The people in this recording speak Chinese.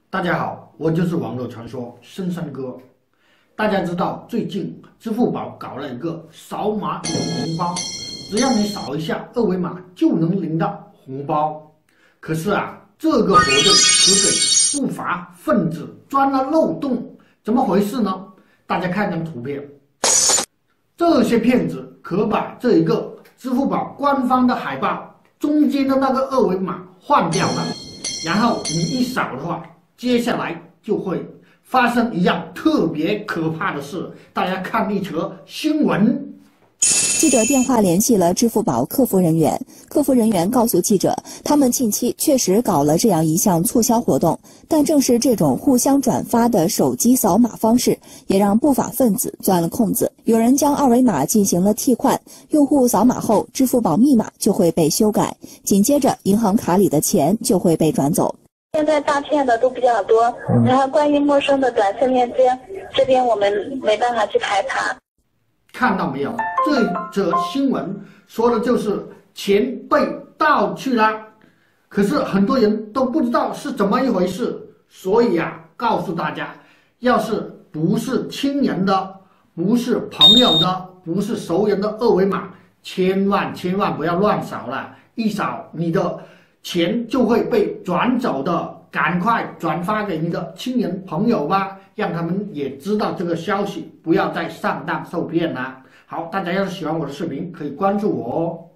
大家好，我就是网络传说深山哥。大家知道最近支付宝搞了一个扫码领红包，只要你扫一下二维码就能领到红包。可是这个活动只给不法分子钻了漏洞，怎么回事呢？大家看张图片，这些骗子可把这一个支付宝官方的海报中间的那个二维码换掉了，然后你一扫的话，接下来就会发生一样特别可怕的事，大家看一则新闻。 记者电话联系了支付宝客服人员，客服人员告诉记者，他们近期确实搞了这样一项促销活动，但正是这种互相转发的手机扫码方式，也让不法分子钻了空子。有人将二维码进行了替换，用户扫码后，支付宝密码就会被修改，紧接着银行卡里的钱就会被转走。 现在诈骗的都比较多，然后关于陌生的短信链接，这边我们没办法去排查。 看到没有？这则新闻说的就是钱被盗去了，可是很多人都不知道是怎么一回事，所以告诉大家，要是不是亲人的，不是朋友的，不是熟人的二维码，千万不要乱扫了，一扫你的钱就会被转走的，赶快转发给你的亲人朋友吧，让他们也知道这个消息，不要再上当受骗了。好，大家要是喜欢我的视频，可以关注我哦。